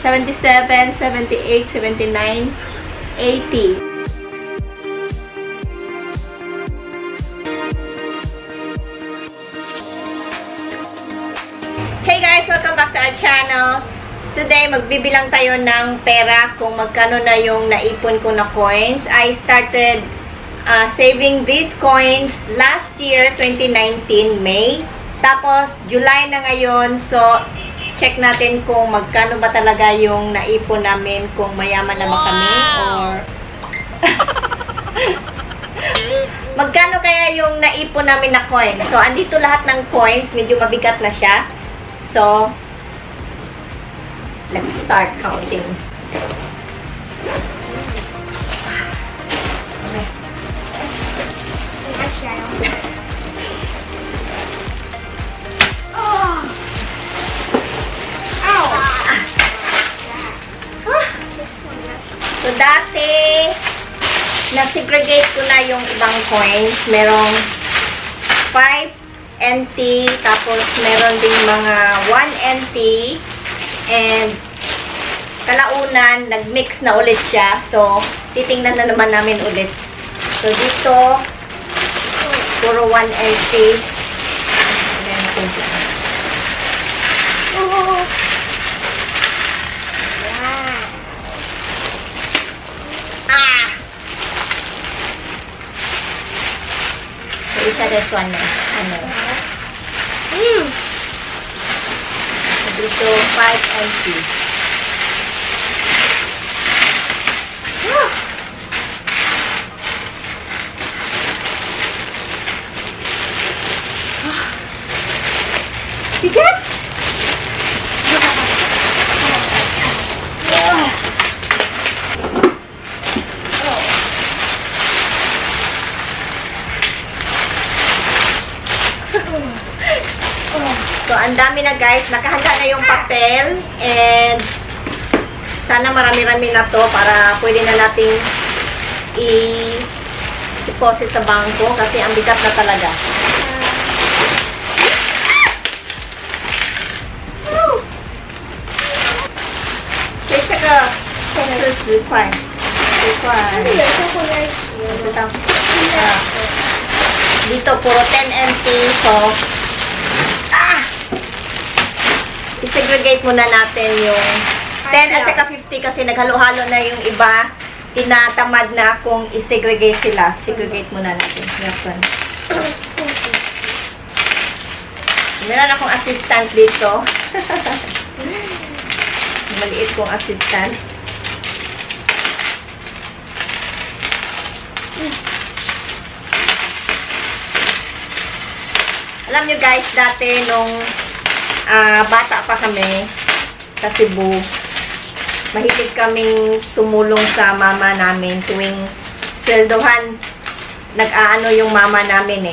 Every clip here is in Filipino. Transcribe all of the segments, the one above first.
77, 78, 79, 80. Hey guys! Welcome back to our channel. Today, magbibilang tayo ng pera kung magkano na yung naipon ko na coins. I started saving these coins last year, 2019, May. Tapos, July na ngayon. So, check natin kung magkano ba talaga yung naipon namin, kung mayaman na ba kami or magkano kaya yung naipon namin na coins. So, andito lahat ng coins. Medyo mabigat na siya. So, let's start counting. So, dati, na-segregate ko na yung ibang coins. Merong 5 NT, tapos meron ding mga 1 NT, and kalaunan, nag-mix na ulit siya. So, titingnan na naman namin ulit. So, dito, puro 1 NT. Oh! So, siya this one na. Ano? Dito, 5 NT. Bigat? So, ang dami na guys. Nakahanda na yung papel. And, sana marami-rami na to para pwede na nating i-deposit sa bangko kasi ang bigat na talaga. Dito, puro 10 NT. So, i-segregate muna natin yung 10 at saka 50 kasi naghalo-halo na yung iba. Tinatamad na akong i-segregate sila. Segregate muna natin. Meron akong assistant dito. Maliit kong assistant. Alam nyo guys, dati nung bata pa kami sa Cebu, mahilig kaming tumulong sa mama namin tuwing sweldohan. Nag-aano yung mama namin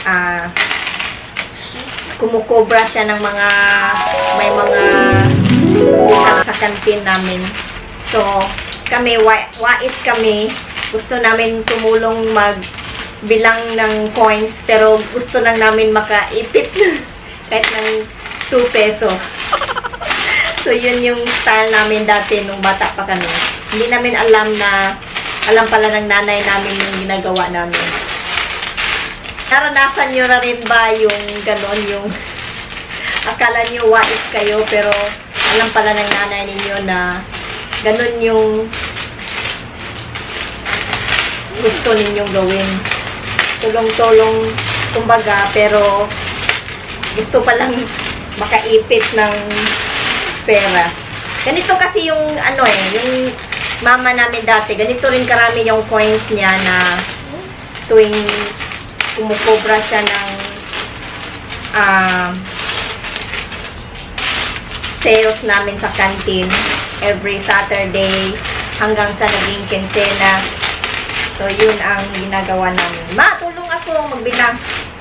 kumukobra siya ng mga may mga utang sa kantin namin. So, kami, wais kami, gusto namin tumulong magbilang ng coins, pero gusto lang namin makaipit kahit ng 2 peso. So, yun yung style namin dati nung bata pa kami. Hindi namin alam pala ng nanay namin yung ginagawa namin. Naranasan nyo na rin ba yung ganon, yung akala nyo wais kayo, pero alam pala ng nanay ninyo na ganon yung gusto ninyong gawin. Tulong-tulong, kumbaga, pero gusto palang makaipit ng pera. Ganito kasi yung yung mama namin dati, ganito rin karami yung coins niya na tuwing kumukobra siya ng sales namin sa canteen every Saturday hanggang sa naging quincenas. So, yun ang ginagawa namin. Ma, tulong ako magbilang.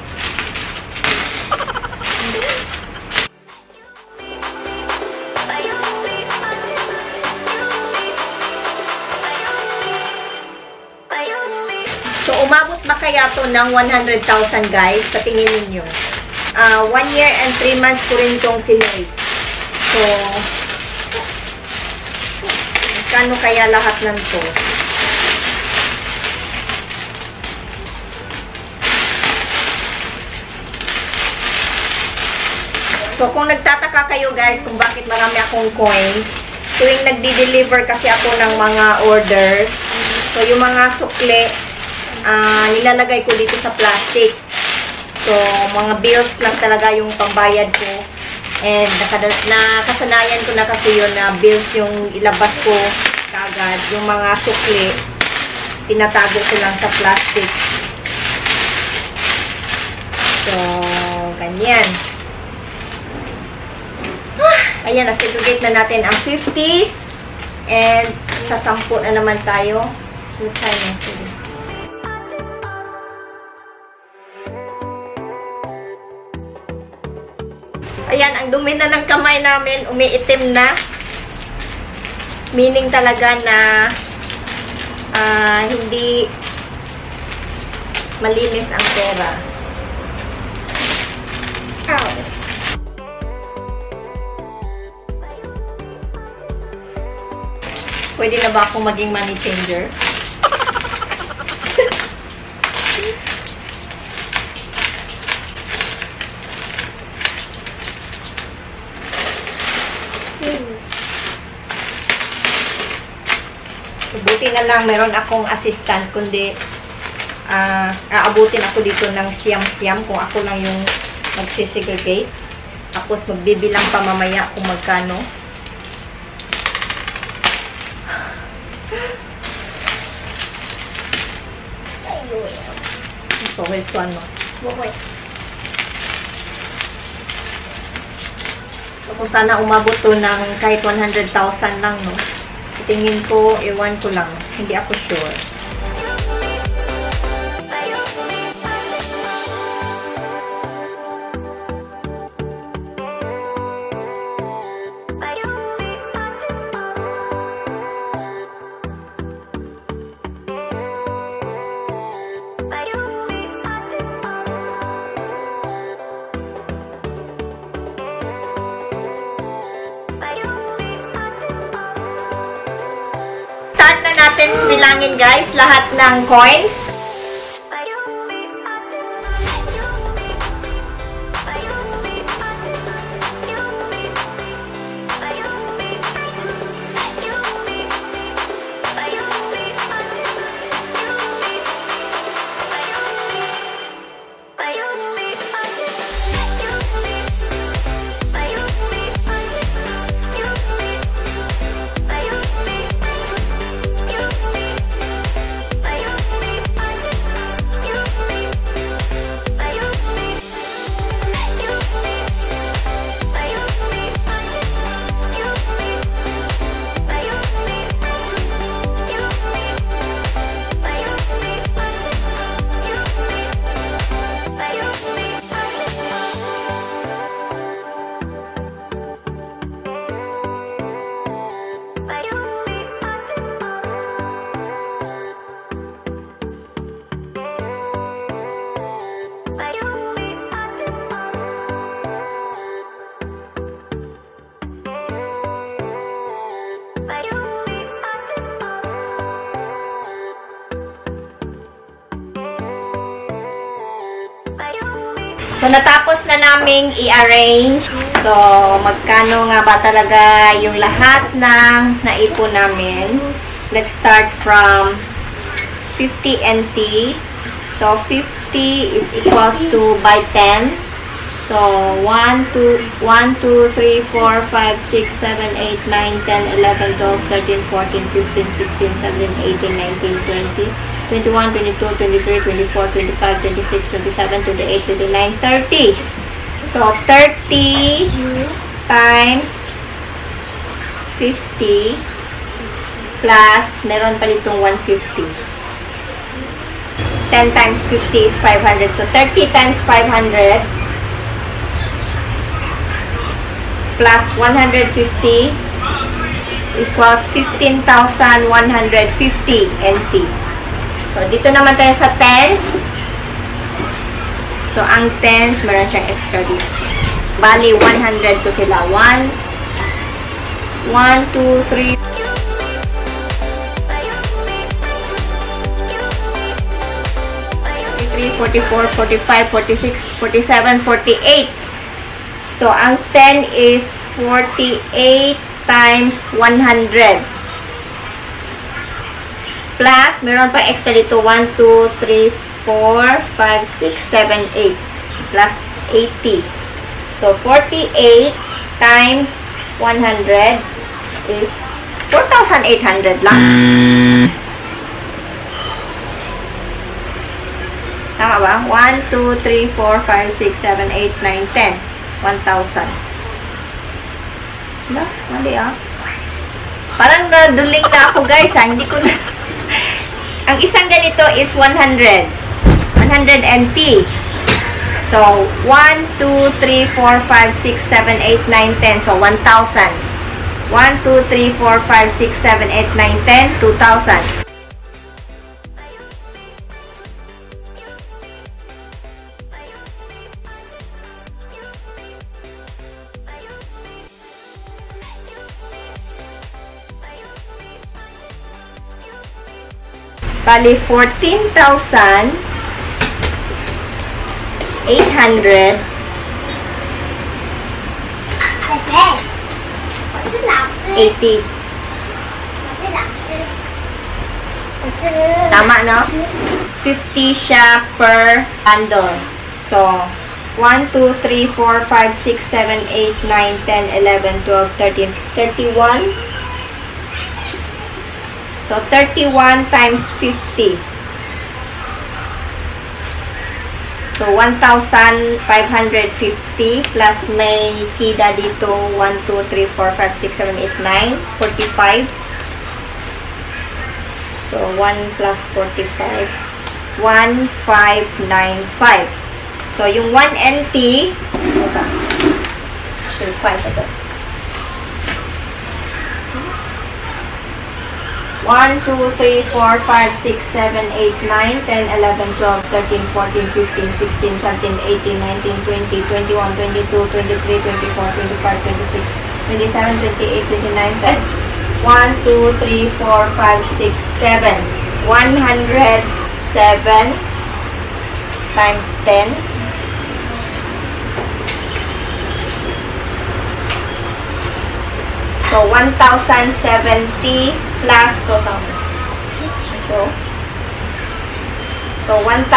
So, umabot ba kaya to ng 100,000 guys? Sa tingin ninyo? 1 year and 3 months ko rin itong sinave. So, Magkano kaya lahat ng to? So, kung nagtataka kayo guys kung bakit marami akong coins, tuwing nagdi-deliver kasi ako ng mga orders, so yung mga sukli, nilalagay ko dito sa plastic. So, mga bills lang talaga yung pambayad ko. And nakasanayan ko na kasi yun na bills yung ilabas ko kagad. Yung mga sukli, tinatago ko lang sa plastic. So, ganyan. Ayan, na-segregate na natin ang 50s. And sa 10 na naman tayo. So, tayo natin. Ayan, ang dumi na ng kamay namin. Umiitim na. Meaning talaga na hindi malinis ang pera. Ow. Pwede na ba akong maging money changer? So, buti na lang meron akong assistant, kundi aabutin ako dito ng siyam-siyam kung ako lang yung magsisegregate. Tapos magbibilang pa mamaya kung magkano. So, here's one more. Okay. So, sana umabot to ng kahit 100,000 lang, no? Tingin ko, ewan ko lang. Hindi ako sure. Natin bilangin guys lahat ng coins. So, natapos na naming i-arrange. So, magkano nga ba talaga yung lahat ng naipon namin? Let's start from 50 NT. So, 50 is equals to by 10. So, 1, 2, 3, 4, 5, 6, 7, 8, 9, 10, 11, 12, 13, 14, 15, 16, 17, 18, 19, 20, 21, 22, 23, 24, 25, 26, 27, 28, 29, 30. So, 30 times 50 plus, meron pa ditong 150. 10 times 50 is 500. So, 30 times 500 plus 150 equals 15,150 NT. So, dito naman tayo sa tens. So, ang tens, meron siyang extra dito. Bali, 100 to sila. 1, 2, 3, 43, 44, 45, 46, 47, 48. So, ang 10 is 48 times 100. Plus, meron pa extra dito. 1, 2, 3, 4, 5, 6, 7, 8. Plus 80. So, 48 times 100 is 4,800 lang. Tama ba? 1, 2, 3, 4, 5, 6, 7, 8, 9, 10. 1,000. Wala? Mali ah. Parang naduling na ako guys ha. Hindi ko na... Ang isang ganito is 100. 100 NT. So, 1, 2, 3, 4, 5, 6, 7, 8, 9, 10. So, 1,000. 1, 2, 3, 4, 5, 6, 7, 8, 9, 10. 2,000. Bali, 14,800 80. Tama, no? 50 siya per bundle. So, 1, 2, 3, 4, 5, 6, 7, 8, 9, 10, 11, 12, 13, 31. So, 31 times 50. So, 1,550 plus may kida dito 1, 2, 3, 4, 5, 6, 7, 8, 9, 45. So, 1 plus 45, 1,595. So, yung 1 NT, 5 ito. 1, 2, 3, 4, 5, 6, 7, 8, 9, 10, 11, 12, 13, 14, 15, 16, 17, 18, 19, 20, 21, 22, 23, 24, 25, 26, 27, 28, 29, 30. 1, 2, 3, 4, 5, 6, 7. 107 times 10. So, 1,070 plus 2,000. So,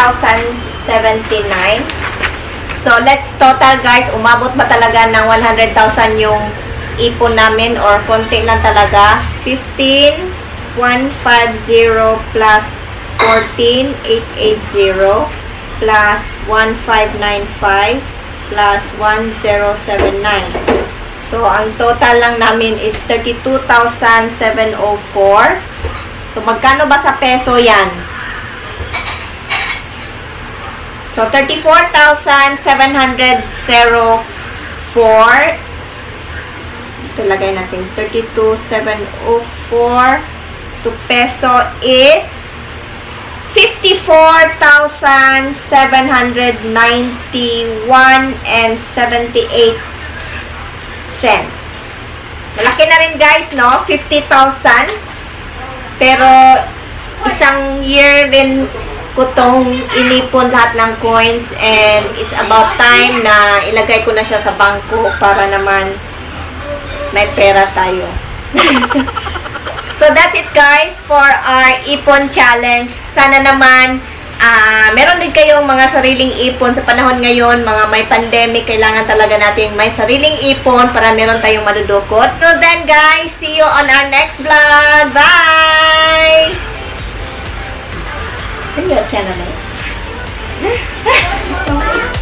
1,079. So, let's total guys. Umabot ba talaga ng 100,000 yung ipon namin or konti lang talaga? 15,150 plus 14,880 plus 1,595 plus 1,079. So, ang total lang namin is 32,704. So, magkano ba sa peso yan? So, 34,704. Ito lagay natin. 32,704 to peso is 54,791 and 78 cents. Malaki na rin guys, no? 50,000. Pero, isang year rin ko tong inipon lahat ng coins and it's about time na ilagay ko na siya sa bangko para naman may pera tayo. So, that's it guys for our ipon challenge. Sana naman meron din kayong mga sariling ipon sa panahon ngayon, mga may pandemic, kailangan talaga natin may sariling ipon para meron tayong madudukot. So then guys, see you on our next vlog. Bye! Sino siya na